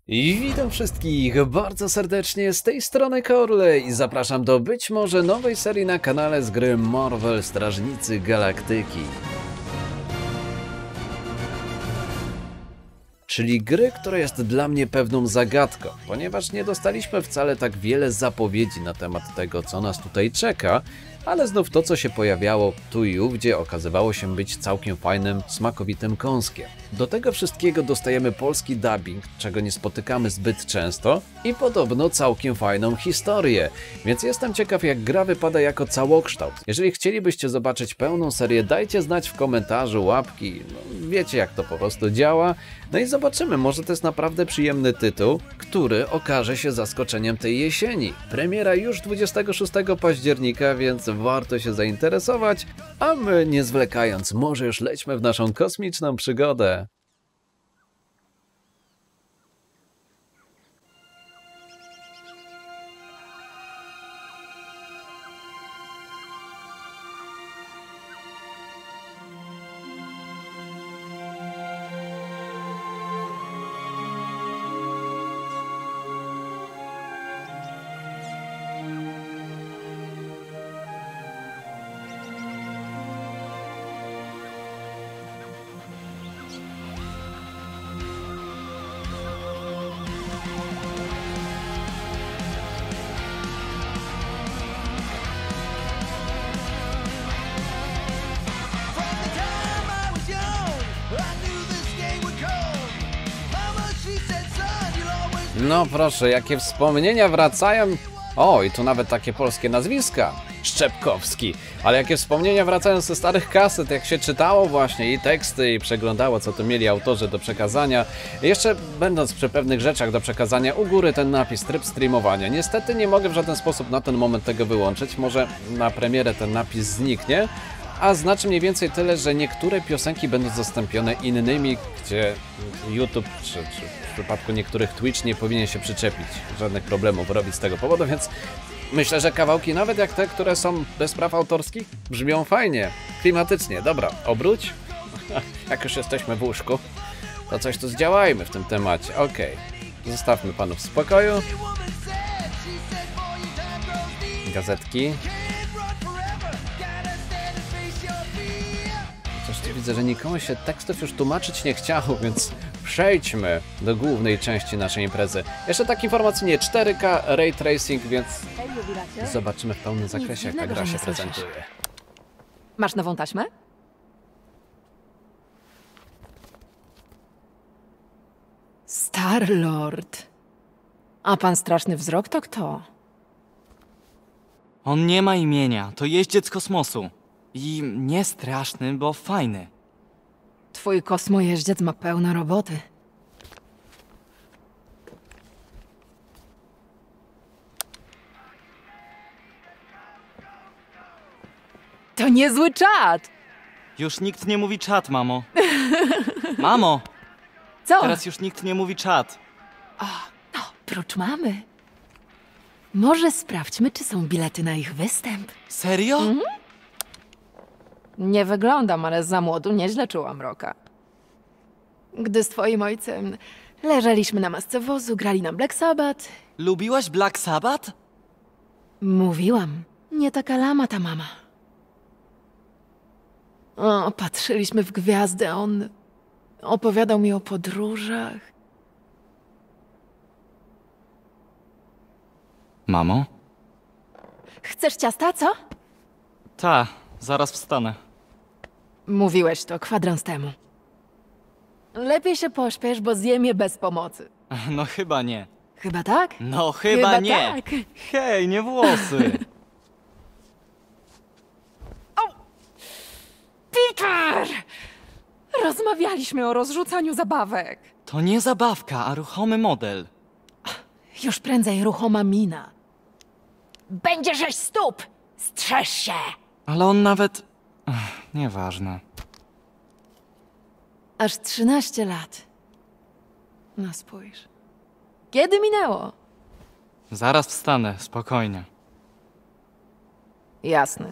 I witam wszystkich bardzo serdecznie, z tej strony Corley i zapraszam do być może nowej serii na kanale z gry Marvel Strażnicy Galaktyki. Czyli gry, która jest dla mnie pewną zagadką, ponieważ nie dostaliśmy wcale tak wiele zapowiedzi na temat tego, co nas tutaj czeka, ale znów to, co się pojawiało tu i ówdzie, okazywało się być całkiem fajnym, smakowitym kąskiem. Do tego wszystkiego dostajemy polski dubbing, czego nie spotykamy zbyt często, i podobno całkiem fajną historię, więc jestem ciekaw, jak gra wypada jako całokształt. Jeżeli chcielibyście zobaczyć pełną serię, dajcie znać w komentarzu, łapki, wiecie jak to po prostu działa. No i zobaczymy, może to jest naprawdę przyjemny tytuł, który okaże się zaskoczeniem tej jesieni. Premiera już 26 października, więc warto się zainteresować, a my nie zwlekając, może już lećmy w naszą kosmiczną przygodę. No proszę, jakie wspomnienia wracają. O, i tu nawet takie polskie nazwiska. Szczepkowski. Ale jakie wspomnienia wracają ze starych kaset, jak się czytało właśnie i teksty, i przeglądało, co tu mieli autorzy do przekazania. Jeszcze będąc przy pewnych rzeczach do przekazania, u góry ten napis tryb streamowania. Niestety nie mogę w żaden sposób na ten moment tego wyłączyć. Może na premierę ten napis zniknie. A znaczy mniej więcej tyle, że niektóre piosenki będą zastąpione innymi, gdzie YouTube czy w przypadku niektórych Twitch nie powinien się przyczepić. Żadnych problemów robić z tego powodu, więc myślę, że kawałki, nawet jak te, które są bez praw autorskich, brzmią fajnie, klimatycznie. Dobra, obróć. Jak już jesteśmy w łóżku, to coś tu zdziałajmy w tym temacie. Okej, zostawmy panów w spokoju. Gazetki. Widzę, że nikomu się tekstów już tłumaczyć nie chciało, więc przejdźmy do głównej części naszej imprezy. Jeszcze tak informacyjnie, 4K Ray Tracing, więc zobaczymy w pełnym zakresie, jak ta gra się prezentuje. Masz nową taśmę? Star-Lord. A pan Straszny Wzrok to kto? On nie ma imienia, to jeździec kosmosu. I nie straszny, bo fajny. Twój kosmojeździec ma pełno roboty. To niezły czad! Już nikt nie mówi czat, mamo. Mamo! Co? Teraz już nikt nie mówi czat. No, prócz mamy. Może sprawdźmy, czy są bilety na ich występ. Serio? Nie wyglądam, ale za młodu nieźle czułam roka. Gdy z twoim ojcem leżeliśmy na masce wozu, grali nam Black Sabbath. Lubiłaś Black Sabbath? Mówiłam, nie taka lama ta mama. O, patrzyliśmy w gwiazdy, a on opowiadał mi o podróżach. Mamo? Chcesz ciasta, co? Ta, zaraz wstanę. Mówiłeś to kwadrans temu. Lepiej się pośpiesz, bo zjem je bez pomocy. No chyba nie. Chyba tak? No chyba nie. Tak. Hej, nie włosy. Peter! Rozmawialiśmy o rozrzucaniu zabawek. To nie zabawka, a ruchomy model. Już prędzej ruchoma mina. Będzie 6 stóp! Strzeż się! Ale on nawet... nieważne. Aż 13 lat. No spójrz. Kiedy minęło? Zaraz wstanę, spokojnie. Jasne.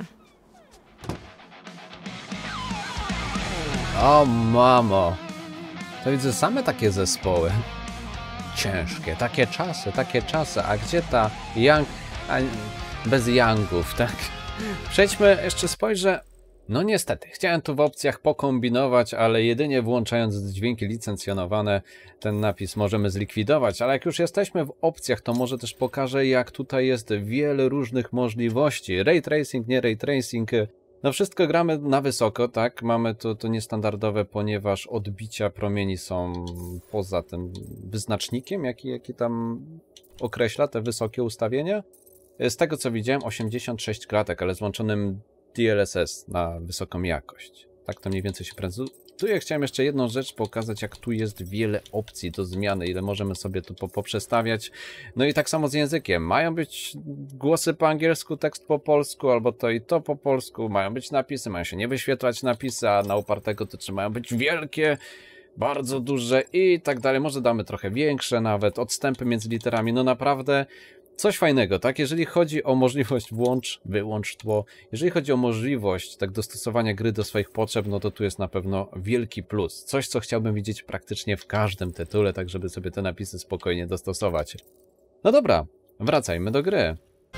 O mamo, to widzę same takie zespoły. ciężkie. Takie czasy. A gdzie ta Young... bez Youngów, tak? Przejdźmy, jeszcze spojrzę. No niestety, chciałem tu w opcjach pokombinować, ale jedynie włączając dźwięki licencjonowane ten napis możemy zlikwidować, ale jak już jesteśmy w opcjach, to może też pokażę, jak tutaj jest wiele różnych możliwości. Ray tracing, nie ray tracing, no wszystko gramy na wysoko, tak? Mamy to niestandardowe, ponieważ odbicia promieni są poza tym wyznacznikiem, jaki tam określa te wysokie ustawienia. Z tego co widziałem 86 klatek, ale z włączonym DLSS na wysoką jakość. Tak to mniej więcej się prezentuje. Chciałem jeszcze jedną rzecz pokazać, jak tu jest wiele opcji do zmiany, ile możemy sobie tu poprzestawiać. No i tak samo z językiem. Mają być głosy po angielsku, tekst po polsku, albo to i to po polsku. Mają być napisy, mają się nie wyświetlać napisy, a na upartego to mają być wielkie, bardzo duże i tak dalej. Może damy trochę większe nawet, odstępy między literami. No naprawdę coś fajnego, tak? Jeżeli chodzi o możliwość włącz, wyłącz tło, jeżeli chodzi o możliwość tak dostosowania gry do swoich potrzeb, no to tu jest na pewno wielki plus. Coś, co chciałbym widzieć praktycznie w każdym tytule, tak żeby sobie te napisy spokojnie dostosować. No dobra, wracajmy do gry.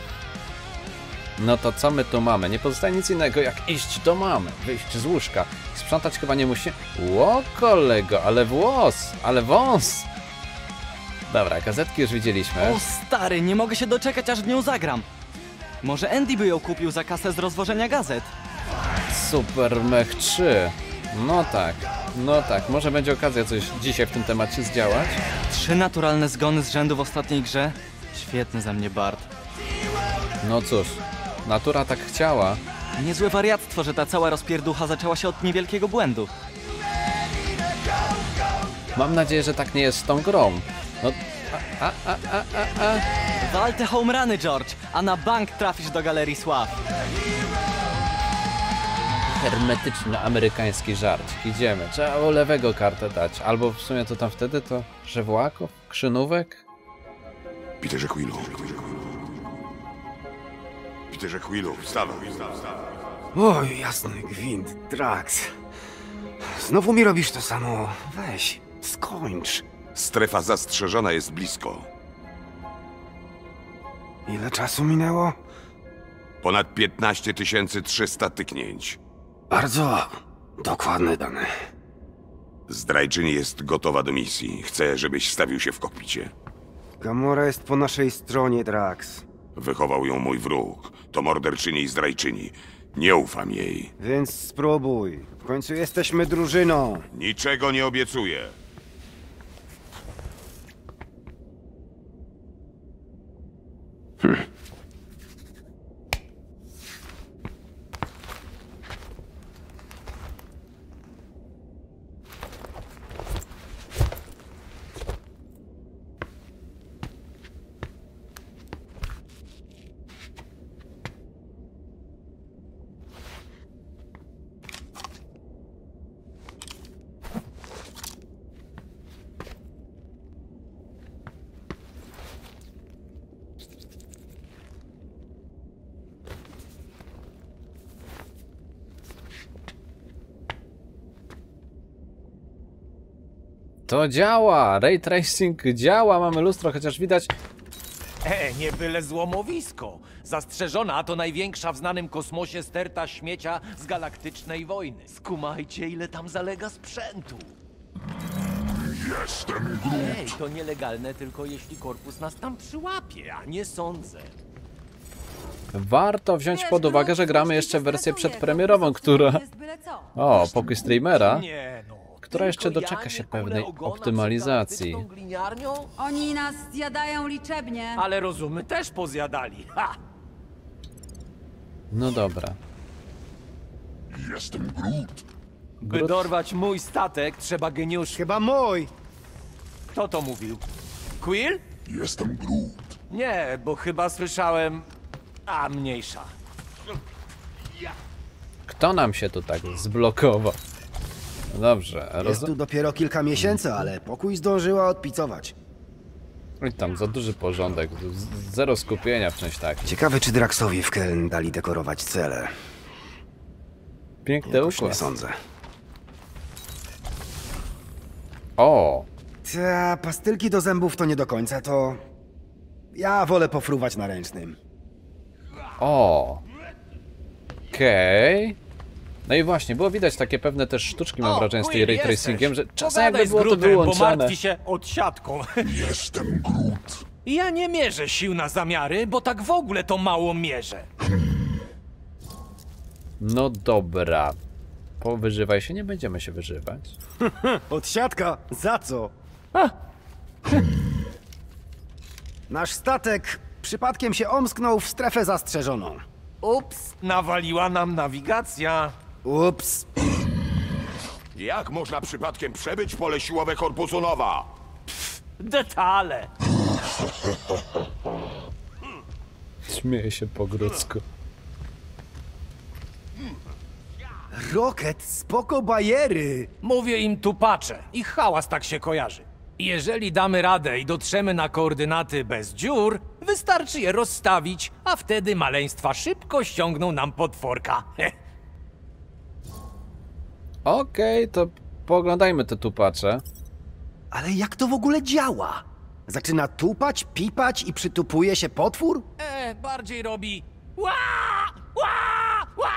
No to co my tu mamy? Nie pozostaje nic innego jak iść do mamy, wyjść z łóżka. Sprzątać chyba nie musi... Ło kolego, ale włos, ale wąs! Dobra, gazetki już widzieliśmy. O stary, nie mogę się doczekać, aż w nią zagram. Może Andy by ją kupił za kasę z rozwożenia gazet? Super Mech 3. No tak, może będzie okazja coś dzisiaj w tym temacie zdziałać. 3 naturalne zgony z rzędu w ostatniej grze? Świetny za mnie Bart. No cóż, natura tak chciała. Niezłe wariactwo, że ta cała rozpierducha zaczęła się od niewielkiego błędu. Mam nadzieję, że tak nie jest z tą grą. No, Wal te home runy, George, a na bank trafisz do Galerii Sław. hermetyczny amerykański żarcik. Idziemy. Trzeba o lewego kartę dać. Albo w sumie to tam wtedy to żewłaków? Krzynówek? Peterze Quillu. Peterze Quillu, wstawaj. Oj, jasny gwint, Drax. Znowu mi robisz to samo. Weź, skończ. Strefa zastrzeżona jest blisko. Ile czasu minęło? Ponad 15 300 tyknięć. Bardzo dokładne dane. Zdrajczyni jest gotowa do misji. Chcę, żebyś stawił się w kokpicie. Gamora jest po naszej stronie, Drax. Wychował ją mój wróg. To morderczyni i zdrajczyni. Nie ufam jej. Więc spróbuj. W końcu jesteśmy drużyną. Niczego nie obiecuję. To działa! Ray tracing działa, mamy lustro, chociaż widać... Nie byle złomowisko. Zastrzeżona to największa w znanym kosmosie sterta śmiecia z galaktycznej wojny. Skumajcie, ile tam zalega sprzętu. Jestem Ej, to nielegalne tylko jeśli korpus nas tam przyłapie, a nie sądzę. Warto wziąć pod uwagę, że gramy jeszcze wersję przedpremierową, która... O, pokój streamera. Nie no. Która jeszcze tylko doczeka ja się nie kulę pewnej ogona optymalizacji. przed galaktyczną gliniarnią? Oni nas zjadają liczebnie. Ale rozumy też pozjadali. Ha! No dobra. Jestem Groot. By dorwać mój statek, trzeba geniuszy. Chyba mój. Kto to mówił? Quill? Jestem Groot. Nie, bo chyba słyszałem... A, mniejsza. Kto nam się tu tak zblokował? No dobrze, Jest tu dopiero kilka miesięcy, ale pokój zdążyła odpicować. I tam za duży porządek, zero skupienia w czymś takim. Ciekawe, czy Draxowi w Keln dali dekorować cele. Piękny Jakoś nie układ. sądzę. O! Ta, pastylki do zębów to nie do końca, to... Ja wolę pofruwać na ręcznym. O. Okej. No i właśnie, było widać takie pewne też sztuczki, mam wrażenie, z tej ray tracingiem, że czasem jakby było to Bo wyłączone. martwi się odsiadką. Jestem Groot. Ja nie mierzę sił na zamiary, bo tak w ogóle to mało mierzę. No dobra. Powyżywaj się, nie będziemy się wyżywać. Odsiadka? Za co? Nasz statek przypadkiem się omsknął w strefę zastrzeżoną. Ups, nawaliła nam nawigacja. Ups. Jak można przypadkiem przebyć pole siłowe korpusu Nowa? Detale. Śmieję się po grodzku. Rocket, spoko bajery. Mówię im tupacze. Ich hałas tak się kojarzy. Jeżeli damy radę i dotrzemy na koordynaty bez dziur, wystarczy je rozstawić, a wtedy maleństwa szybko ściągną nam potworka. Okej, to pooglądajmy te tupacze. Ale jak to w ogóle działa? Zaczyna tupać, pipać i przytupuje się potwór? Bardziej robi ła, ła, ła!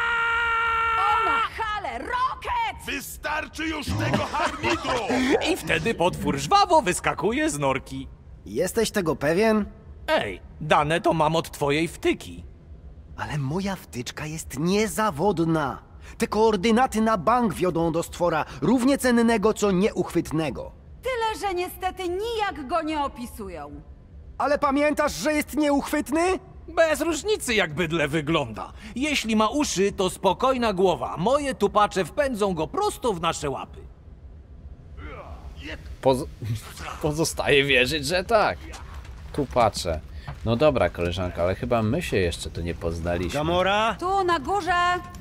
Hale, Rocket! Wystarczy już tego harmidu! I wtedy potwór żwawo wyskakuje z norki. Jesteś tego pewien? Ej, dane to mam od twojej wtyki. Ale moja wtyczka jest niezawodna. Te koordynaty na bank wiodą do stwora, równie cennego co nieuchwytnego. Tyle, że niestety nijak go nie opisują. Ale pamiętasz, że jest nieuchwytny? Bez różnicy jak bydle wygląda. Jeśli ma uszy, to spokojna głowa. Moje tupacze wpędzą go prosto w nasze łapy. Pozostaje wierzyć, że tak. Tupacze. No dobra, koleżanka, ale chyba my się jeszcze tu nie poznaliśmy. Gamora? Tu na górze!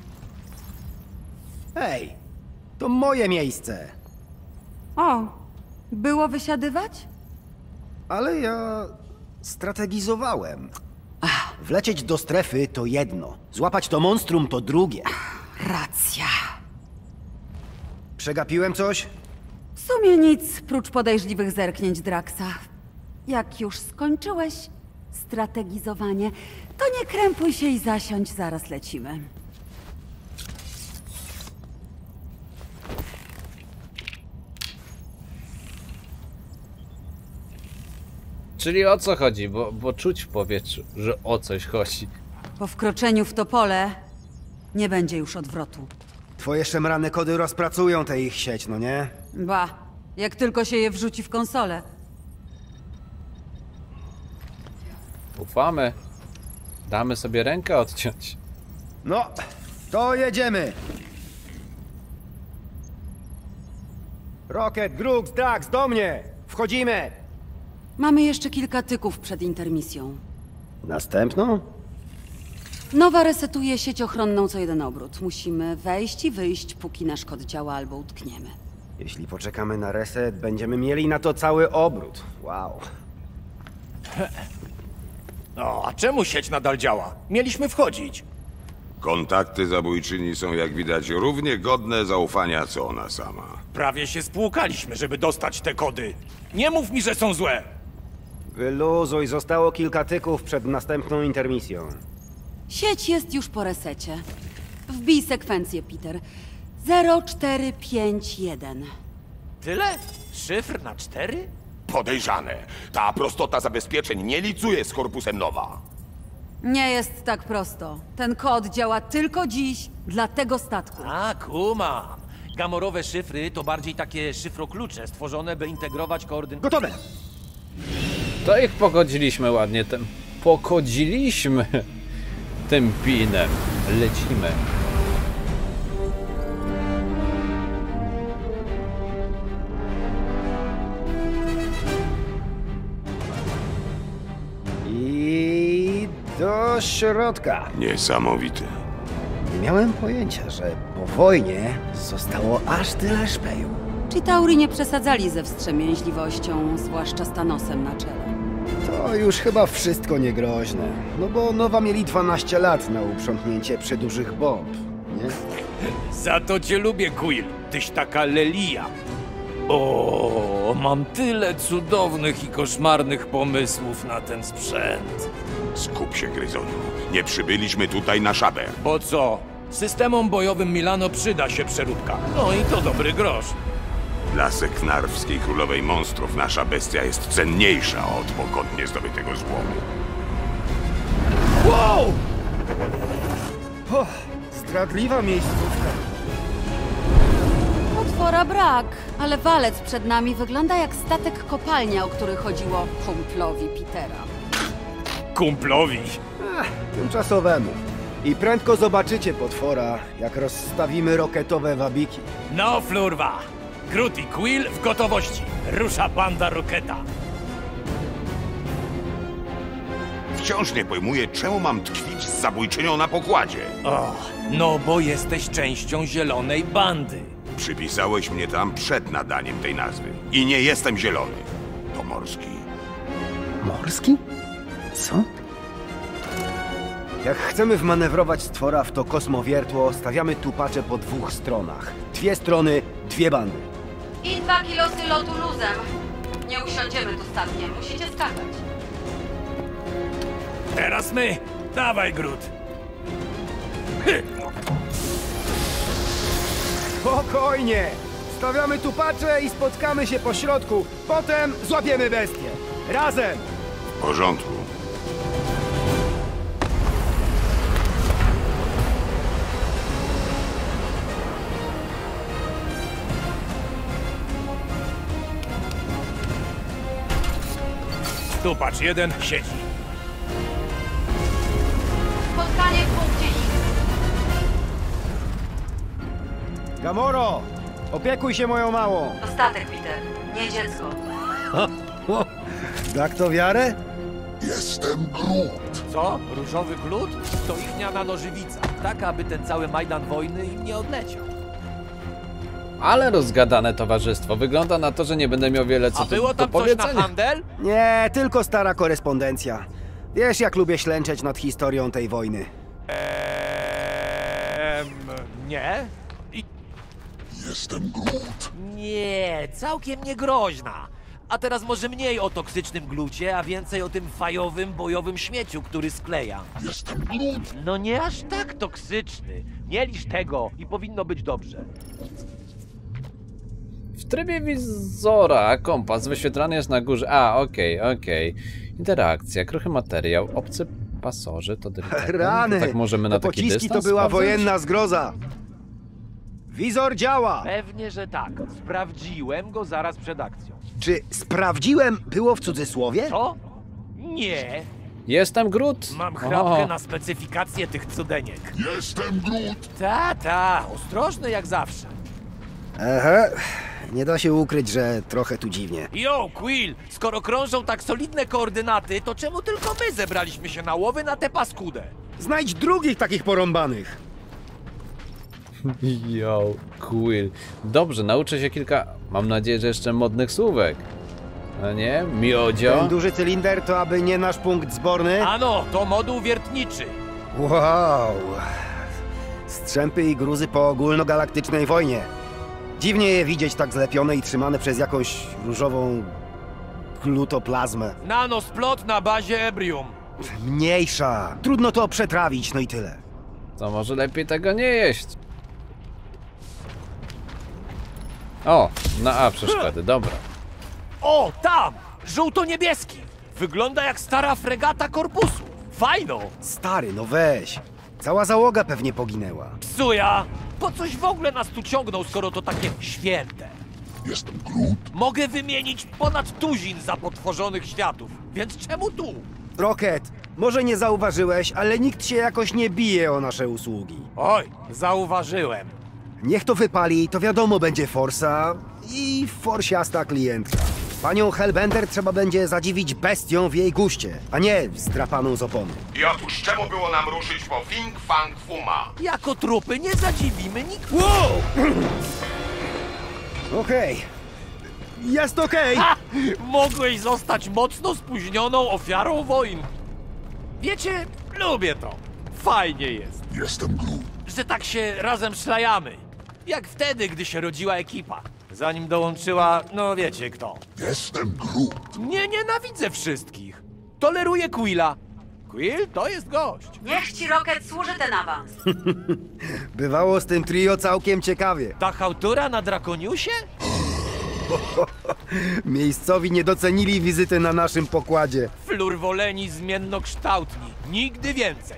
Hej, to moje miejsce. O, było wysiadywać? Ale ja strategizowałem. Wlecieć do strefy to jedno, złapać to monstrum to drugie. Racja. Przegapiłem coś? W sumie nic, prócz podejrzliwych zerknięć Draxa. Jak już skończyłeś strategizowanie, to nie krępuj się i zasiądź, zaraz lecimy. Czyli o co chodzi? Bo czuć w powietrzu, że o coś chodzi. Po wkroczeniu w to pole nie będzie już odwrotu. Twoje szemrane kody rozpracują tę ich sieć, no nie? Ba, jak tylko się je wrzuci w konsolę. Ufamy. Damy sobie rękę odciąć. No, to jedziemy. Rocket, Grux, Drax, do mnie! Wchodzimy! Mamy jeszcze kilka tyków przed intermisją. Następną? Nowa resetuje sieć ochronną co jeden obrót. Musimy wejść i wyjść, póki nasz kod działa albo utkniemy. Jeśli poczekamy na reset, będziemy mieli na to cały obrót. Wow. No, a czemu sieć nadal działa? Mieliśmy wchodzić. Kontakty zabójczyni są, jak widać, równie godne zaufania, co ona sama. Prawie się spłukaliśmy, żeby dostać te kody. Nie mów mi, że są złe. Wyluzuj, zostało kilka tyków przed następną intermisją. Sieć jest już po resecie. Wbij sekwencję, Peter. 0451. Tyle? Szyfr na 4? Podejrzane. Ta prostota zabezpieczeń nie licuje z korpusem Nowa. Nie jest tak prosto. Ten kod działa tylko dziś dla tego statku. A, kumam. Gamorowe szyfry to bardziej takie szyfroklucze stworzone, by integrować koordynaty. Gotowe! To ich pogodziliśmy ładnie tym. Pogodziliśmy tym pinem. Lecimy. I do środka. Niesamowite. Nie miałem pojęcia, że po wojnie zostało aż tyle szpeju. Chitauri nie przesadzali ze wstrzemięźliwością, zwłaszcza z Thanosem na czele. To już chyba wszystko niegroźne. No bo Nowa mieli 12 lat na uprzątnięcie przydużych bomb, nie? Za to cię lubię, Quill. Tyś taka lelija. O, mam tyle cudownych i koszmarnych pomysłów na ten sprzęt. Skup się, Gryzoniu. Nie przybyliśmy tutaj na szabę. Po co? Systemom bojowym Milano przyda się przeróbka. No i to dobry grosz. Dla seknarwskiej królowej monstrów nasza bestia jest cenniejsza od pogodnie zdobytego złomu. Wow! Zdradliwa miejscówka. Potwora brak, ale walec przed nami wygląda jak statek kopalnia, o który chodziło kumplowi Petera. Kumplowi. Tymczasowemu. I prędko zobaczycie potwora, jak rozstawimy roketowe wabiki. No, flurwa. Groot i Quill w gotowości. Rusza banda Roketa. Wciąż nie pojmuję, czemu mam tkwić z zabójczynią na pokładzie. O, no bo jesteś częścią zielonej bandy. Przypisałeś mnie tam przed nadaniem tej nazwy. I nie jestem zielony. To morski. Morski? Co? Jak chcemy wmanewrować stwora w to kosmowiertło, stawiamy tupacze po 2 stronach. 2 strony, 2 bandy. I 2 kilosy lotu luzem. Nie usiądziemy tu statkiem, musicie skakać. Teraz my. Dawaj, Groot. Spokojnie! Stawiamy tupacze i spotkamy się po środku. Potem złapiemy bestię. Razem! W porządku. Tu patrz, jeden siedzi. Spotkanie w punkcie X. Gamoro! Opiekuj się moją małą. To statek, Peter, nie dziecko. Tak to wiarę? Co? Różowy glut? To ichnia nanożywica. Tak, aby ten cały majdan wojny im nie odleciał. Ale rozgadane towarzystwo. Wygląda na to, że nie będę miał wiele co A było do tam coś na powiedzenia. handel? Nie, tylko stara korespondencja. Wiesz, jak lubię ślęczeć nad historią tej wojny. Nie. Jestem Groot. Nie, całkiem niegroźna. A teraz może mniej o toksycznym glucie, a więcej o tym fajowym, bojowym śmieciu, który skleja. Jestem Groot. No nie aż tak toksyczny. Nie licz tego i powinno być dobrze. W trybie wizora kompas wyświetlany jest na górze. A, okej. Interakcja, kruchy materiał, obcy pasoży, to delikatne. Rany! To tak możemy na Te taki pociski dystans to była sprawdzać? wojenna zgroza. Wizor działa! Pewnie, że tak. Sprawdziłem go zaraz przed akcją. Czy sprawdziłem było w cudzysłowie? Co? Nie. Jestem Groot! Mam chrapkę na specyfikację tych cudeniek. Jestem Groot. Ta, ostrożny jak zawsze. Aha, nie da się ukryć, że trochę tu dziwnie. Yo, Quill, skoro krążą tak solidne koordynaty, to czemu tylko my zebraliśmy się na łowy na tę paskudę? Znajdź drugich takich porąbanych. Yo, Quill. Dobrze, nauczę się kilka, mam nadzieję, że jeszcze modnych słówek. No nie? Miodzio. Ten duży cylinder to aby nie nasz punkt zborny? Ano, to moduł wiertniczy. Wow. Strzępy i gruzy po ogólnogalaktycznej wojnie. Dziwnie je widzieć tak zlepione i trzymane przez jakąś różową glutoplazmę. Nanosplot na bazie Ebrium. Mniejsza. Trudno to przetrawić, no i tyle. To może lepiej tego nie jeść. O, na A przeszkody, dobra. O, tam! Żółto-niebieski! Wygląda jak stara fregata korpusu. Fajno! Stary, no weź. Cała załoga pewnie poginęła. Psuja! Po coś w ogóle nas tu ciągną, skoro to takie święte? Jestem Groot. Mogę wymienić ponad tuzin zapotworzonych światów, więc czemu tu? Rocket, może nie zauważyłeś, ale nikt się jakoś nie bije o nasze usługi. Oj, zauważyłem. Niech to wypali, to wiadomo będzie forsa i forsiasta klientka. Panią Hellbender trzeba będzie zadziwić bestią w jej guście, a nie zdrapaną z opony. I otóż czemu było nam ruszyć po Fing Fang Fuma? Jako trupy nie zadziwimy nikt. Okej. Jest okej. Ha! Mogłeś zostać mocno spóźnioną ofiarą wojen. Wiecie, lubię to. Fajnie jest. Jestem Groot. Że tak się razem szlajamy. Jak wtedy, gdy się rodziła ekipa. Zanim dołączyła, no wiecie kto. Jestem Groot. Nie nienawidzę wszystkich. Toleruję Quilla. Quill to jest gość. Niech ci Rocket służy ten awans. Bywało z tym trio całkiem ciekawie. Ta chałtura na Drakoniusie? Miejscowi nie docenili wizyty na naszym pokładzie. Flurwoleni zmiennokształtni. Nigdy więcej.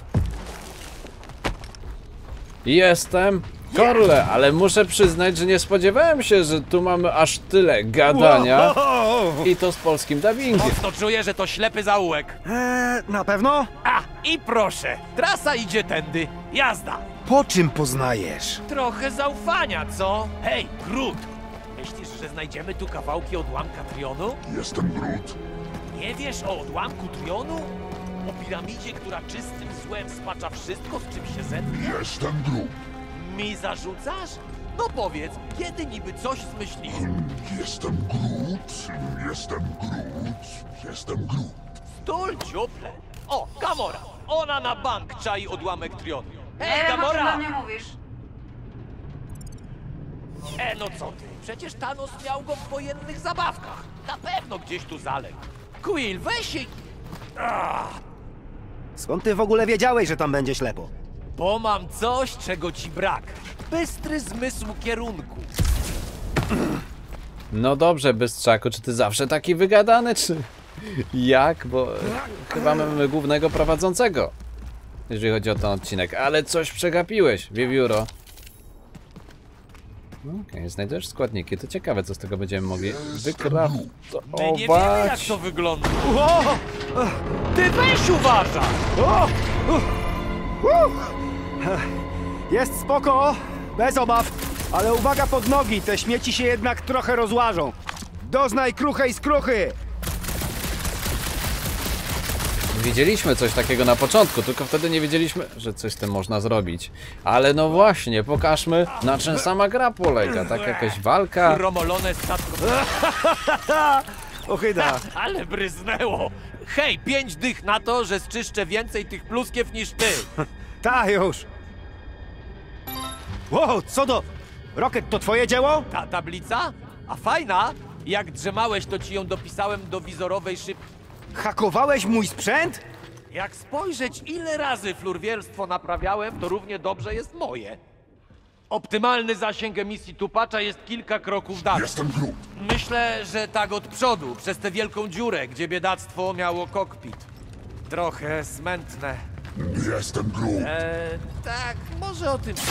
Jestem Korle, ale muszę przyznać, że nie spodziewałem się, że tu mamy aż tyle gadania i to z polskim dubbingiem. Mocno czuję, że to ślepy zaułek. Na pewno? A, i proszę, trasa idzie tędy. Jazda. Po czym poznajesz? Trochę zaufania, co? Hej, Groot! Myślisz, że znajdziemy tu kawałki odłamka Trionu? Jestem Groot. Nie wiesz o odłamku Trionu? O piramidzie, która czystym złem spacza wszystko, z czym się zetknie? Jestem Groot. Mi zarzucasz? No powiedz, kiedy niby coś zmyśliłem? Jestem Groot. Jestem Groot. Jestem Groot. Stul dziuple! O, Gamora! Ona na bank czai odłamek Trionu. Nie Hej, wiem, o czym do Gamora! mnie mówisz. No co ty? Przecież Thanos miał go w wojennych zabawkach. Na pewno gdzieś tu zaległ. Quill, weź się... Skąd ty w ogóle wiedziałeś, że tam będzie ślepo? Bo mam coś, czego ci brak. Bystry zmysł kierunku. No dobrze, Bystrzaku, czy ty zawsze taki wygadany, czy jak? Bo chyba mamy głównego prowadzącego, jeżeli chodzi o ten odcinek. Ale coś przegapiłeś, Wiewióro. Okej, znajdujesz składniki, to ciekawe, co z tego będziemy mogli wykraftować. My nie wiemy, jak to wygląda. Ty weź uważaj! Jest spoko, bez obaw, ale uwaga pod nogi, te śmieci się jednak trochę rozłażą. Doznaj kruchej skruchy! Widzieliśmy coś takiego na początku, tylko wtedy nie wiedzieliśmy, że coś z tym można zrobić. Ale no właśnie, pokażmy, na czym sama gra polega. Tak jakaś walka. Romolone statko. Ochyda. Ale bryznęło. Hej, 5 dych na to, że zczyszczę więcej tych pluskiew niż ty. Ta już. Wow, co do... Rocket, to twoje dzieło? Ta tablica? A fajna? Jak drzemałeś, to ci ją dopisałem do wizorowej szybki. Hakowałeś mój sprzęt? Jak spojrzeć, ile razy flurwielstwo naprawiałem, to równie dobrze jest moje. Optymalny zasięg emisji tupacza jest kilka kroków dalej. Jestem Groot. Myślę, że tak od przodu, przez tę wielką dziurę, gdzie biedactwo miało kokpit. Trochę smętne. Jestem Groot. Tak, może o tym...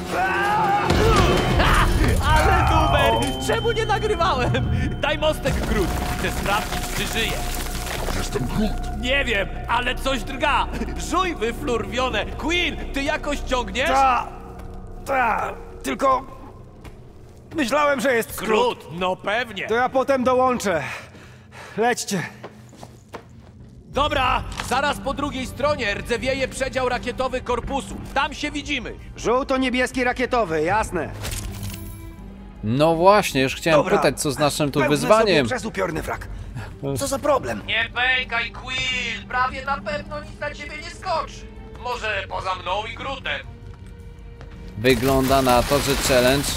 Ale numer! Czemu nie nagrywałem? Daj mostek, Groot. Chcę sprawdzić, czy żyje. Jestem Groot. Nie wiem, ale coś drga. Żuj wyflurwione. Quill, ty jakoś ciągniesz? Tylko... Myślałem, że jest skrót. Groot, no pewnie. To ja potem dołączę. Lećcie. Dobra, zaraz po drugiej stronie rdzewieje przedział rakietowy korpusu. Tam się widzimy. Żółto-niebieski rakietowy, jasne. No właśnie, już chciałem Dobra. pytać, co z naszym tu Pełne wyzwaniem. sobie przez upiorny frak. Co za problem? Nie pękaj, Quill. Prawie na pewno nic na ciebie nie skoczy. Może poza mną i Grootem. Wygląda na to, że challenge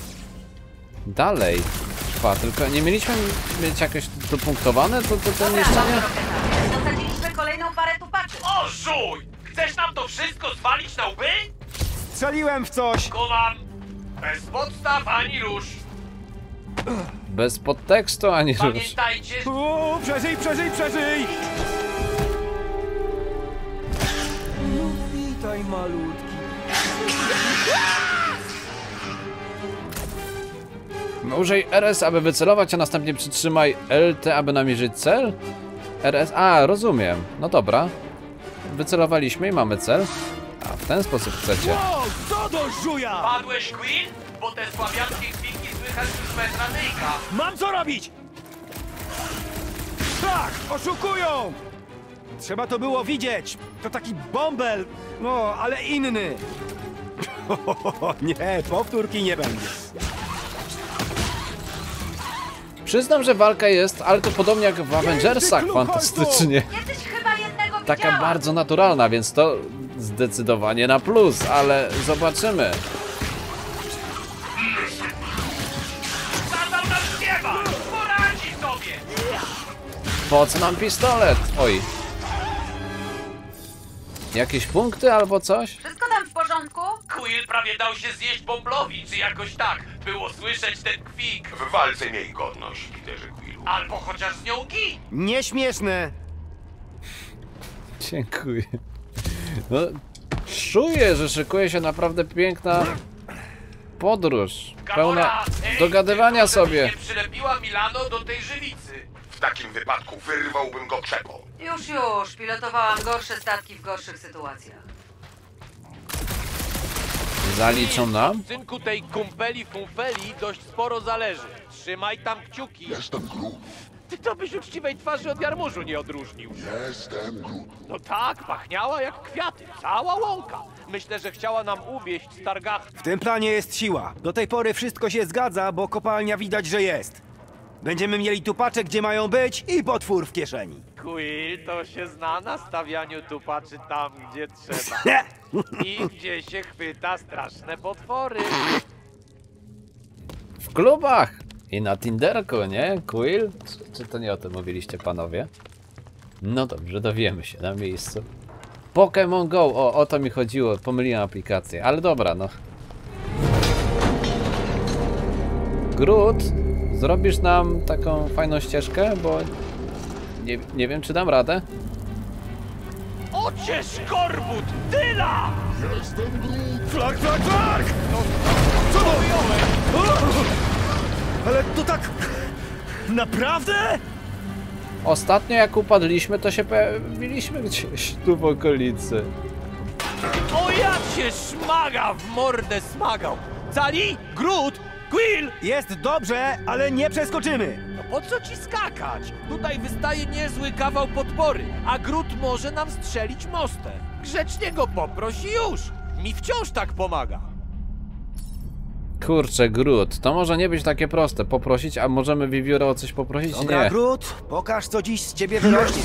dalej trwa, tylko nie mieliśmy mieć jakoś dopunktowane to niszczenie? Dostaliśmy kolejną parę tupaczy. O, żuj! Chcesz nam to wszystko zwalić na łby? Strzeliłem w coś. Kumam. Bez podstaw ani rusz. Bez podtekstu ani rusz. Pamiętajcie, Przeżyj, przeżyj, przeżyj! Witaj, malutki. Użyj RS, aby wycelować, a następnie przytrzymaj LT, aby namierzyć cel? RS... A, rozumiem. No dobra. Wycelowaliśmy i mamy cel. A w ten sposób chcecie. Co do żuja! padłeś, Quill? Bo te sławianckie kwiki słychać już metra tyjka. Mam co robić! Tak, oszukują! Trzeba to było widzieć. To taki bąbel, no, ale inny. Nie, powtórki nie będzie. Przyznam, że walka jest, ale to podobnie jak w Avengersach fantastycznie. Kiedyś chyba jednego Taka widziałam. bardzo naturalna, więc to zdecydowanie na plus, ale zobaczymy. Po co nam pistolet? Oj. Jakieś punkty albo coś? Wszystko tam w porządku? Quill prawie dał się zjeść Bomblowi, czy jakoś tak. Było słyszeć ten kwik. W walce miej godność, Peterze Quillu. Albo chociaż z nią gin. Nieśmieszne! Dziękuję. No, czuję, że szykuje się naprawdę piękna podróż. Pełna Gamora, dogadywania tylko, żebyś sobie. nie przylepiła Milano do tej żywicy. W takim wypadku wyrwałbym go krzepą. Już, pilotowałam gorsze statki w gorszych sytuacjach. Zaliczą nam? Synku tej kumpeli funfeli dość sporo zależy. Trzymaj tam kciuki. Jestem Groot. Ty to byś uczciwej twarzy od jarmużu nie odróżnił. Jestem Groot. No tak, pachniała jak kwiaty. Cała łąka. Myślę, że chciała nam uwieść Stargach. W tym planie jest siła. Do tej pory wszystko się zgadza, bo kopalnia widać, że jest. Będziemy mieli tupacze, gdzie mają być i potwór w kieszeni. Quill to się zna na stawianiu tupaczy tam, gdzie trzeba. I gdzie się chwyta straszne potwory. W klubach! I na Tinderku, nie? Quill? Czy to nie o tym mówiliście, panowie? No dobrze, dowiemy się na miejscu. Pokémon Go! O to mi chodziło, pomyliłem aplikację, ale dobra, no. Groot, zrobisz nam taką fajną ścieżkę, bo nie wiem, czy dam radę. Ocie szkorbut! Tyla! Jestem Groot. Flag, flag, flag! Co to? Ale to tak... Naprawdę? Ostatnio jak upadliśmy, to się pojawiliśmy gdzieś tu w okolicy. O jak się szmaga w mordę smagał! Cali? Groot? Quill? Jest dobrze, ale nie przeskoczymy. No po co ci skakać? Tutaj wystaje niezły kawał podpory, a Groot może nam strzelić mostem. Grzecznie go poproś i już! Mi wciąż tak pomaga. Kurczę, Groot, to może nie być takie proste. Poprosić, a możemy Wiewióra o coś poprosić? Dobra, Nie. Groot, pokaż, co dziś z ciebie wyrośnie.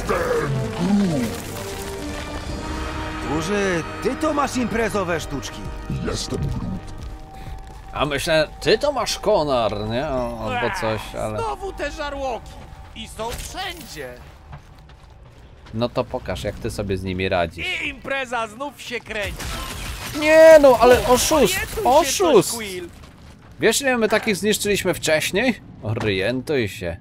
Duży, ty to masz imprezowe sztuczki. Jestem Groot. A myślę, ty to masz konar, nie? Albo coś, ale... Znowu te żarłoki. I są wszędzie. No to pokaż, jak ty sobie z nimi radzisz. I impreza znów się kręci. Nie no, ale oszust! Orientuj się coś, Oszust! Quill. Wiesz, ile my takich zniszczyliśmy wcześniej? Orientuj się.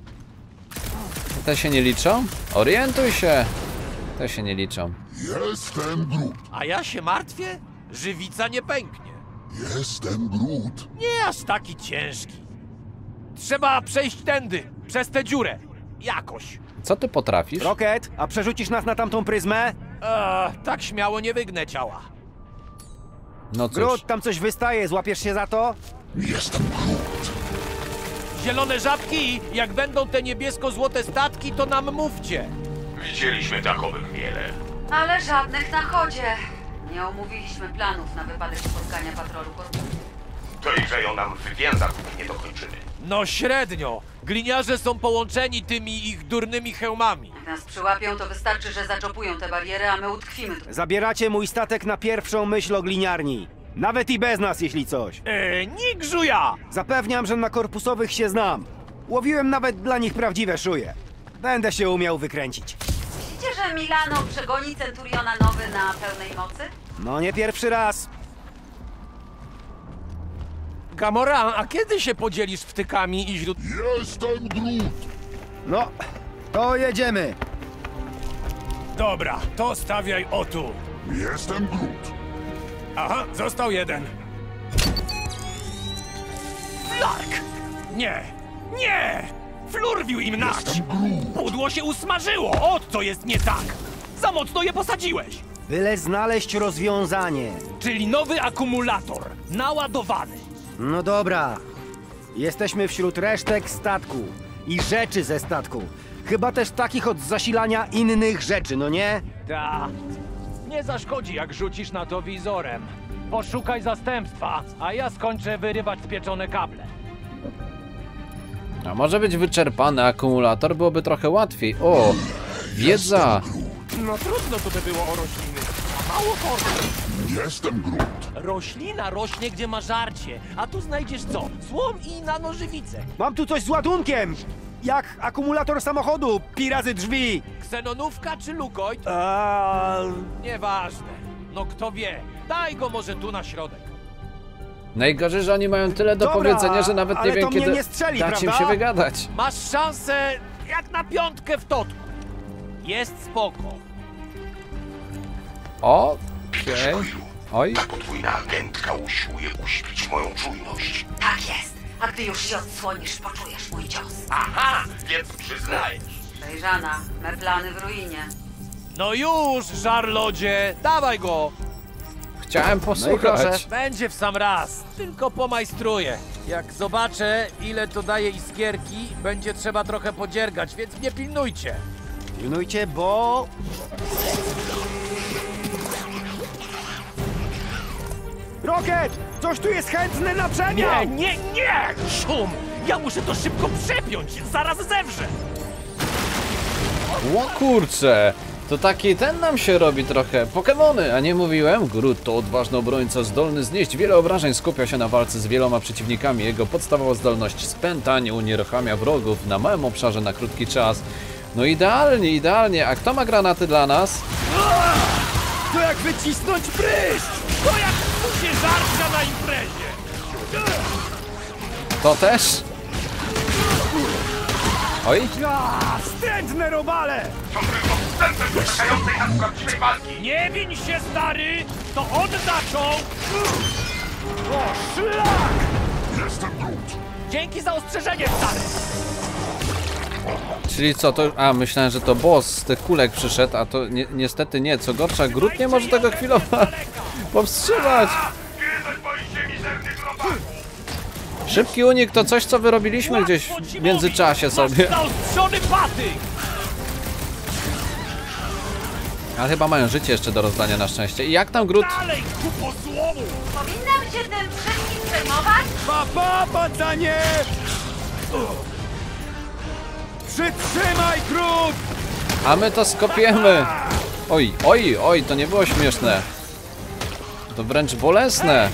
Te się nie liczą? Orientuj się! Te się nie liczą. Jestem Groot. A ja się martwię? Żywica nie pęknie. Jestem Groot. Nie aż taki ciężki. Trzeba przejść tędy, przez tę dziurę. Jakoś. Co ty potrafisz? Rocket, a przerzucisz nas na tamtą pryzmę? Tak śmiało nie wygnę ciała. No cóż. Groot, tam coś wystaje, złapiesz się za to? Jestem Groot. Zielone żabki, jak będą te niebiesko-złote statki, to nam mówcie. Widzieliśmy takowych wiele. Ale żadnych na chodzie. Nie omówiliśmy planów na wypadek spotkania patrolu kosmicznego. Dojrzeją nam wywięza, póki nie dokończymy. No średnio. Gliniarze są połączeni tymi ich durnymi hełmami. Jak nas przyłapią, to wystarczy, że zaczopują te bariery, a my utkwimy tu. Zabieracie mój statek na pierwszą myśl o gliniarni. Nawet i bez nas, jeśli coś. Nie grzuja! Zapewniam, że na korpusowych się znam. Łowiłem nawet dla nich prawdziwe szuje. Będę się umiał wykręcić. Myślicie, że Milano przegoni Centuriona Nowy na pełnej mocy? No nie pierwszy raz. Gamora, a kiedy się podzielisz wtykami i źród... Jestem Groot. No, to jedziemy. Dobra, to stawiaj o tu. Jestem Groot. Aha, został jeden. Flark! Nie! Nie! Flurwił im nać! Pudło się usmażyło! Ot, co jest nie tak! Za mocno je posadziłeś! Byle znaleźć rozwiązanie. Czyli nowy akumulator, naładowany. No dobra. Jesteśmy wśród resztek statku i rzeczy ze statku. Chyba też takich od zasilania innych rzeczy, no nie? Ta. Nie zaszkodzi, jak rzucisz na to wizorem. Poszukaj zastępstwa, a ja skończę wyrywać spieczone kable. A może być wyczerpany akumulator, byłoby trochę łatwiej. O, wiedza! No trudno tu by było o rośliny. A mało formy. Jestem Groot. Roślina rośnie, gdzie ma żarcie, a tu znajdziesz co? Słom i nanożywicę. Mam tu coś z ładunkiem! jak akumulator samochodu, pi razy drzwi. Ksenonówka czy Lukoid? Nieważne. No kto wie. Daj go może tu na środek. Najgorzej, że oni mają tyle do Dobra, powiedzenia, że nawet nie ale wiem, to mnie kiedy nie strzeli, dać im prawda? się wygadać. Masz szansę jak na 5 w totku. Jest spoko. Okej. Oj. Ta podwójna agentka usiłuje uśpić moją czujność. Tak jest. A gdy już się odsłonisz, poczujesz mój cios. Aha, więc przyznajesz. Dojrzana, me plany w ruinie. No już, żarlodzie. Dawaj go. Chciałem posłuchać. Będzie w sam raz. Tylko pomajstruję. Jak zobaczę, ile to daje iskierki, będzie trzeba trochę podziergać, więc nie pilnujcie. Pilnujcie, bo... Rocket! Coś tu jest chętny na przemiał! Nie! Szum! Ja muszę to szybko przepiąć, zaraz zewrze! O kurcze! To taki ten nam się robi trochę. Pokemony, a nie mówiłem? Groot to odważny obrońca, zdolny znieść wiele obrażeń, skupia się na walce z wieloma przeciwnikami. Jego podstawowa zdolność spętanie unieruchamia wrogów na małym obszarze na krótki czas. No idealnie, idealnie. A kto ma granaty dla nas? To jak wycisnąć pryszcz! To jak kusie żarcia na imprezie! To też? Oj. Wstrętne robale! Nie win się, stary! To on zaczął! O, szlak! Jestem Groot. Dzięki za ostrzeżenie, stary! Czyli co to? A, myślałem, że to boss z tych kulek przyszedł, a to niestety nie. Co gorsza, Groot nie może tego chwilowo powstrzymać. Szybki unik to coś, co wyrobiliśmy gdzieś w międzyczasie sobie. Zaostrzony patyk! Ale chyba mają życie jeszcze do rozdania na szczęście. I jak tam Groot? Dalej, kupo złomu! Powinnam się tym wszystkim przejmować? Papa, pacanie! Przytrzymaj, Groot! A my to skopiemy. Oj, oj, oj, to nie było śmieszne. To wręcz bolesne.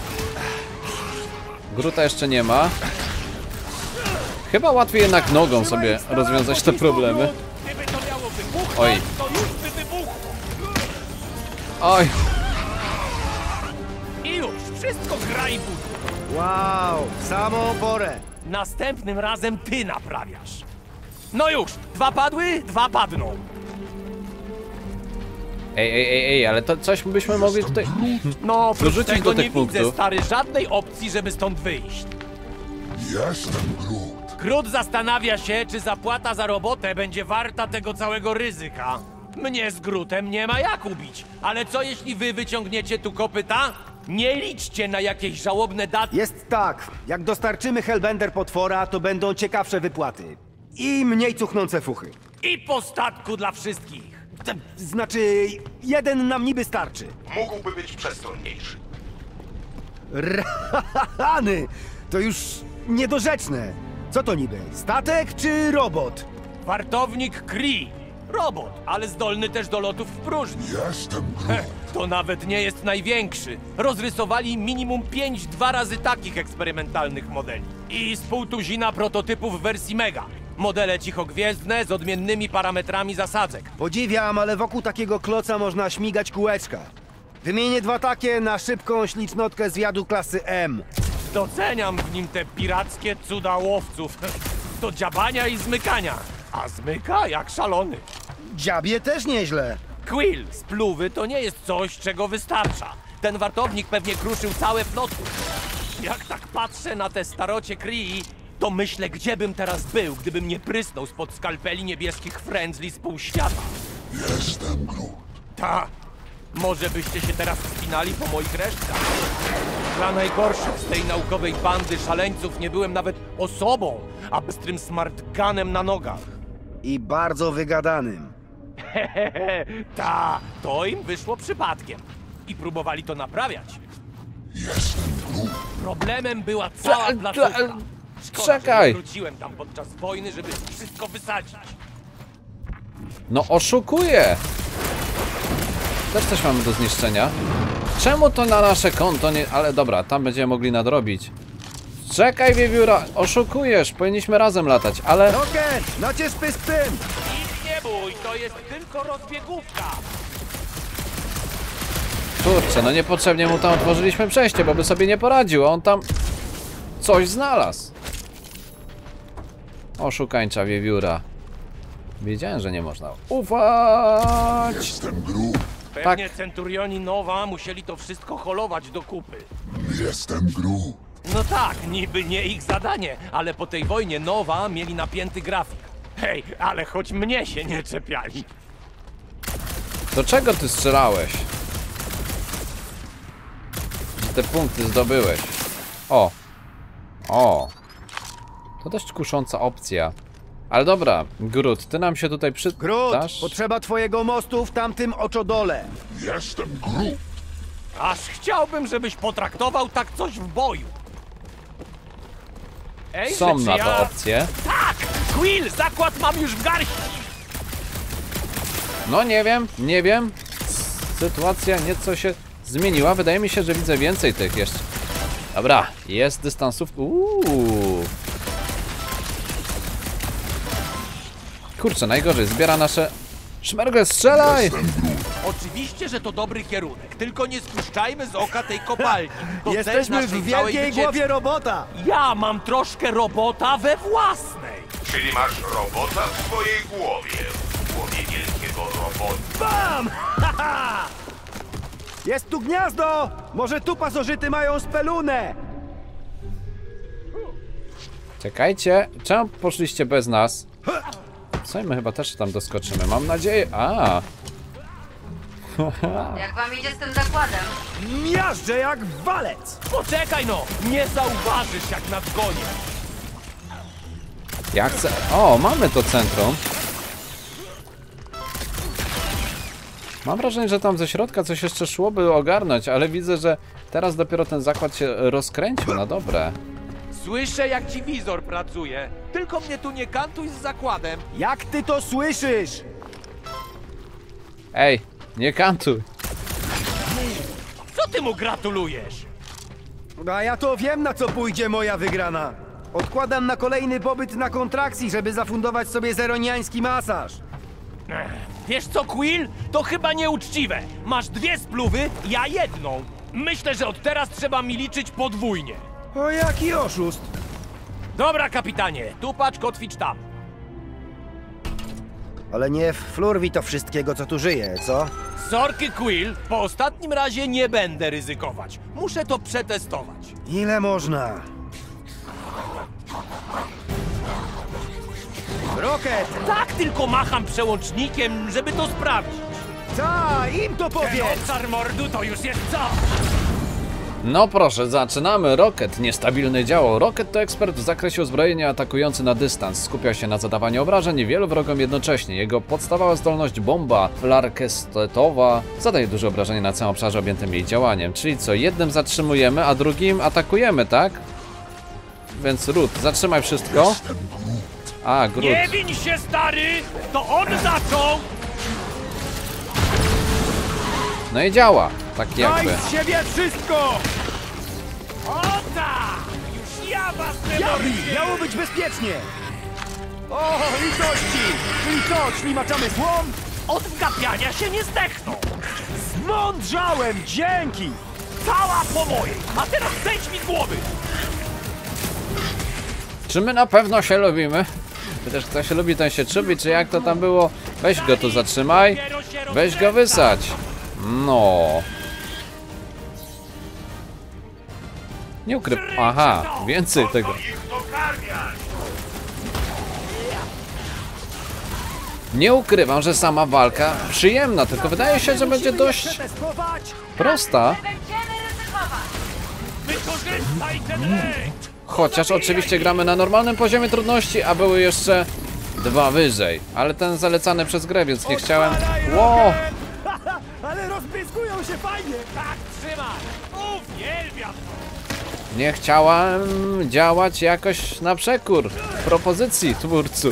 Groota jeszcze nie ma. Chyba łatwiej jednak nogą sobie rozwiązać te problemy. Gdyby to miało wybuchnąć, Oj. to już by wybuchło! Oj, I już, wszystko gra i buduje. Wow, w samą porę. Następnym razem ty naprawiasz. No już, 2 padły, 2 padną. ej, ale to coś byśmy mogli tutaj... No, oprócz Dorzucić tego do tych nie widzę, punktów. stary, żadnej opcji, żeby stąd wyjść. Jestem Groot. Groot zastanawia się, czy zapłata za robotę będzie warta tego całego ryzyka. Mnie z Grootem nie ma jak ubić, ale co jeśli wy wyciągniecie tu kopyta? Nie liczcie na jakieś żałobne daty. Jest tak, jak dostarczymy Hellbender potwora, to będą ciekawsze wypłaty. I mniej cuchnące fuchy. I po statku dla wszystkich. Znaczy, jeden nam niby starczy. Mógłby być przestronniejszy. Rany! To już niedorzeczne. Co to niby? Statek czy robot? Wartownik Kree. Robot, ale zdolny też do lotów w próżni. Jestem Groot. To nawet nie jest największy. Rozrysowali minimum 5 2 razy takich eksperymentalnych modeli. I z pół tuzina prototypów w wersji Mega. Modele cichogwiezdne z odmiennymi parametrami zasadzek. Podziwiam, ale wokół takiego kloca można śmigać kółeczka. Wymienię 2 takie na szybką ślicznotkę zwiadu klasy M. Doceniam w nim te pirackie cuda łowców. Do dziabania i zmykania. A zmyka jak szalony. Dziabie też nieźle. Quill, spluwy to nie jest coś, czego wystarcza. Ten wartownik pewnie kruszył całe flotki. Jak tak patrzę na te starocie Kree, to myślę, gdzie bym teraz był, gdybym nie prysnął spod skalpeli niebieskich frędzli z pół świata. Jestem Groot. Ta, może byście się teraz wspinali po moich resztkach. Dla najgorszych z tej naukowej bandy szaleńców nie byłem nawet osobą, a bystrym smartganem na nogach. I bardzo wygadanym. Ta, to im wyszło przypadkiem. I próbowali to naprawiać. Jestem Groot. Problemem była cała placówka. Szkoda, Czekaj. że nie wróciłem tam podczas wojny, żeby wszystko wysadzić. No oszukuje! Też coś mamy do zniszczenia. Czemu to na nasze konto nie... Ale dobra, tam będziemy mogli nadrobić. Czekaj, wiewióra, oszukujesz, powinniśmy razem latać, ale... Rocket, naciesz pysk tym! Nic nie bój, to jest tylko rozbiegówka. Kurczę, no niepotrzebnie mu tam otworzyliśmy przejście, bo by sobie nie poradził, a on tam... coś znalazł. Oszukańcza wiewióra. Wiedziałem, że nie można ufać. Jestem Groot. Pewnie Centurioni Nowa musieli to wszystko holować do kupy. Jestem Groot. No tak, niby nie ich zadanie, ale po tej wojnie Nowa mieli napięty grafik. Hej, ale choć mnie się nie czepiali. Do czego ty strzelałeś? Że te punkty zdobyłeś. O. O. To dość kusząca opcja. Ale dobra, Groot, ty nam się tutaj Groot, przydasz. potrzeba twojego mostu w tamtym oczodole. Jestem Groot. Aż chciałbym, żebyś potraktował tak coś w boju. Ej, Są że na czy to ja... opcje. Tak! Quill, zakład mam już w garści! No nie wiem. Sytuacja nieco się zmieniła. Wydaje mi się, że widzę więcej tych jeszcze. Dobra, jest dystansów. Kurczę, najgorzej, zbiera nasze... Szmergle, strzelaj! Oczywiście, że to dobry kierunek, tylko nie spuszczajmy z oka tej kopalni. To cel Jesteśmy naszej w całej wielkiej wycieczki. głowie robota! Ja mam troszkę robota we własnej. Czyli masz robota w swojej głowie. W głowie wielkiego robota. Bam! Jest tu gniazdo! Może tu pasożyty mają spelunę! Czekajcie, czemu poszliście bez nas? Co, my chyba też tam doskoczymy, mam nadzieję. A, Jak wam idzie z tym zakładem? Miażdżę jak walec! Poczekaj no, nie zauważysz jak nadgonię. ja chcę... O, mamy to centrum. Mam wrażenie, że tam ze środka coś jeszcze szłoby ogarnąć, ale widzę, że teraz dopiero ten zakład się rozkręcił na dobre. Słyszę jak ci wizor pracuje, tylko mnie tu nie kantuj z zakładem. Jak ty to słyszysz? Ej, nie kantuj. Co ty mu gratulujesz? A ja to wiem, na co pójdzie moja wygrana. Odkładam na kolejny pobyt na kontrakcji, żeby zafundować sobie zeroniański masaż. Wiesz co, Quill? To chyba nieuczciwe. Masz 2 spluwy, ja 1. Myślę, że od teraz trzeba mi liczyć podwójnie. O jaki oszust! Dobra, kapitanie, tu patrz, kotwicz tam. Ale nie flurwi to wszystkiego, co tu żyje, co? Sorki, Quill, po ostatnim razie nie będę ryzykować. Muszę to przetestować. Ile można? Rocket! Tak tylko macham przełącznikiem, żeby to sprawdzić. Ta, im to powiedz! Mocar mordu to już jest co? No proszę, zaczynamy. Rocket, niestabilne działo. Rocket to ekspert w zakresie uzbrojenia atakujący na dystans. Skupia się na zadawaniu obrażeń wielu wrogom jednocześnie. Jego podstawowa zdolność bomba flarkestetowa zadaje duże obrażenie na całym obszarze objętym jej działaniem. Czyli co, jednym zatrzymujemy, a drugim atakujemy, tak? Więc Root, zatrzymaj wszystko. A, Groot. Nie win się, stary! To on zaczął! No i działa, tak jakby. Daj z siebie wszystko! O tak! Już ja was Jawi! Miało być bezpiecznie! O, litości! Czyli co, ślimaczamy złom? Od wgapiania się nie zdechną! Zmądrzałem! Dzięki! Cała po mojej! A teraz zejdź mi z głowy! Czy my na pewno się lubimy? Chociaż kto się lubi, ten się czubi, czy jak to tam było? Weź go tu zatrzymaj. Weź go wysać. No. Nie ukryw... Aha, więcej tego. Nie ukrywam, że sama walka przyjemna, tylko wydaje się, że będzie dość prosta. Wykorzystaj ten lek! Chociaż oczywiście gramy na normalnym poziomie trudności, a były jeszcze 2 wyżej. Ale ten zalecany przez grę, więc nie chciałem... Ło! Ale rozpyskują się fajnie! Tak trzymaj! Uwielbiam to! Nie chciałem działać jakoś na przekór propozycji twórców.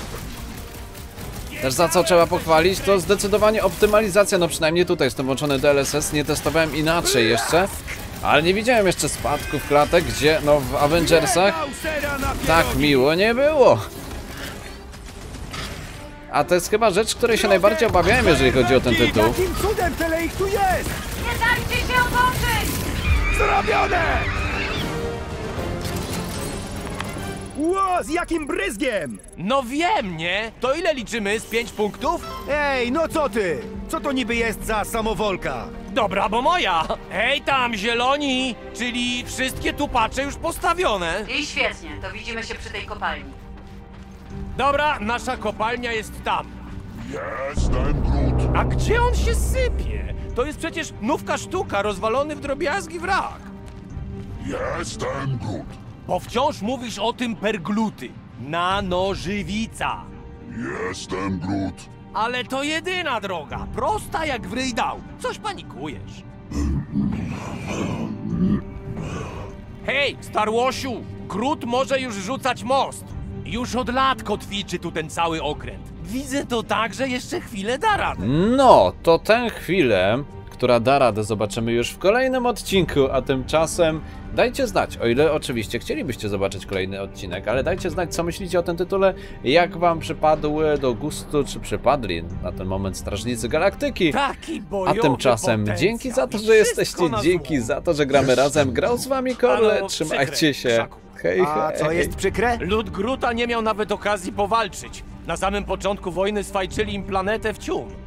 Też za co trzeba pochwalić, to zdecydowanie optymalizacja, no przynajmniej tutaj jest to włączony DLSS, nie testowałem inaczej jeszcze. Ale nie widziałem jeszcze spadków klatek, gdzie no w Avengersach tak miło nie było. A to jest chyba rzecz, której się najbardziej obawiałem, jeżeli chodzi o ten tytuł. Jakim cudem tyle ich tu jest? Nie dajcie się otoczyć! Zrobione! Ło, z jakim bryzgiem! No wiem, nie? To ile liczymy z 5 punktów? Ej, no co ty? Co to niby jest za samowolka? Dobra, bo moja! Hej tam, zieloni! Czyli wszystkie tupacze już postawione. I świetnie, to widzimy się przy tej kopalni. Dobra, nasza kopalnia jest tam. Jestem Groot. A gdzie on się sypie? To jest przecież nówka sztuka, rozwalony w drobiazgi wrak. Jestem Groot. Bo wciąż mówisz o tym pergluty. Nanożywica. Jestem Groot. Ale to jedyna droga, prosta jak w ryj dał. Coś panikujesz. Hej, Starłosiu! Groot może już rzucać most. Już od lat kotwiczy tu ten cały okręt. Widzę to tak, że jeszcze chwilę da radę. No, to tę chwilę, która da radę, zobaczymy już w kolejnym odcinku, a tymczasem dajcie znać, o ile oczywiście chcielibyście zobaczyć kolejny odcinek, ale dajcie znać, co myślicie o tym tytule, jak wam przypadły do gustu, czy przypadli na ten moment Strażnicy Galaktyki. Taki A bojowy tymczasem potencjał dzięki za to, i że wszystko jesteście, na dzięki zło. za to, że gramy razem. Grał z wami Korle, Halo, trzymajcie przykre, się. Krzaku. Hej, A co hej. jest przykre? Lud Groota nie miał nawet okazji powalczyć. Na samym początku wojny swajczyli im planetę w cium.